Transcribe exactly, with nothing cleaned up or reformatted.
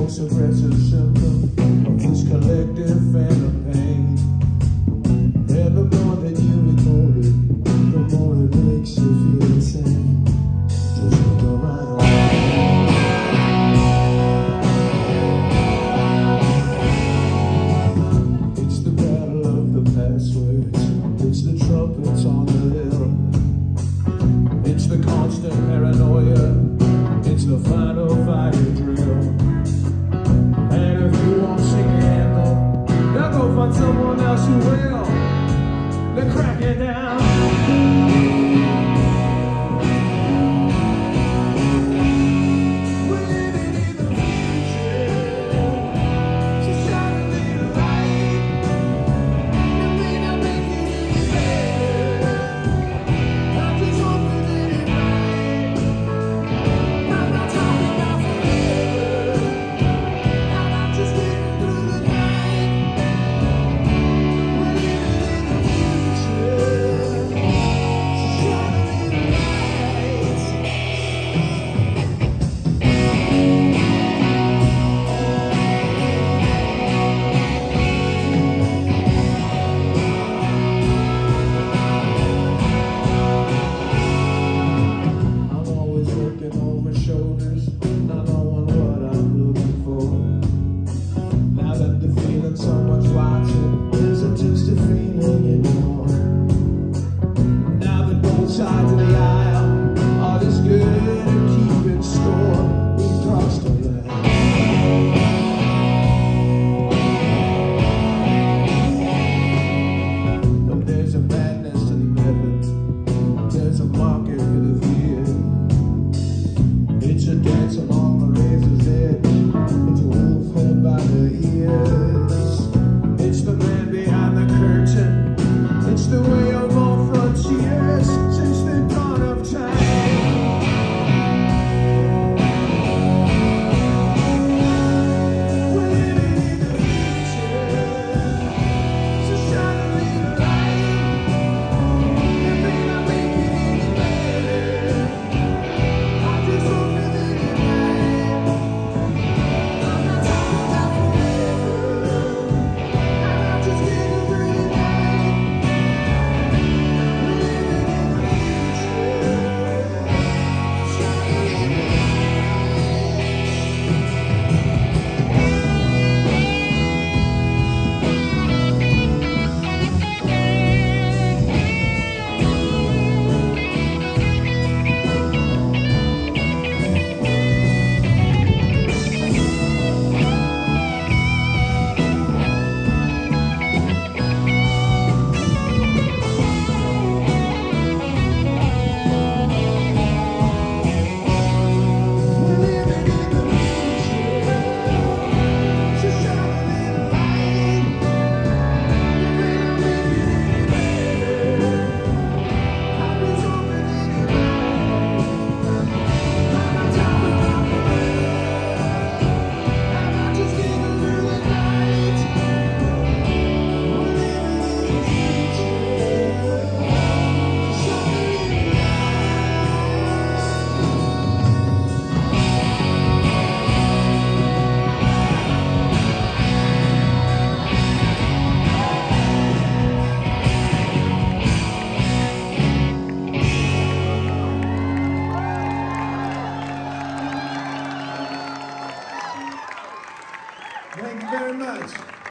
suppressive symptom of this collective phantom pain. And the more that you ignore it, the more it makes you feel insane. Just look around. It's the battle of the passwords. It's the trumpets on the hill. It's the constant paranoia. It's the final fire drill. And if you won't sing your anthem, now go find someone else who will. They're cracking down. We're living in the future, so shine a little light. It may not make it any better. I'm just hoping that it might. I'm not talking about forever. I'm not just getting through the night. We're living in the future, so shine a little light. I'm always looking over shoulders, not knowing what I'm looking for. Now that the feeling someone's watching isn't just a feeling anymore. Now that both sides of the aisle are this good at keeping score, we've crossed the line. But there's a madness to the method. There's a market for the fear. It's a dance along the razor's edge. It's a wolf held by the ears. It's the man behind the curtain. It's the way of all frontiers since the dawn of time. We're living in the future, so shine a little light. It may not make it any better. I'm just hoping that it might. I'm not talking about forever. I'm not just getting through the night. We're living in the future, shine a little light. We're living in the future, so shine a little light. It may not make it any better. I'm just hoping that it might. I'm not talking about forever. I'm not just getting through the night. We're living in the future, so shine a little light. Thank you very much.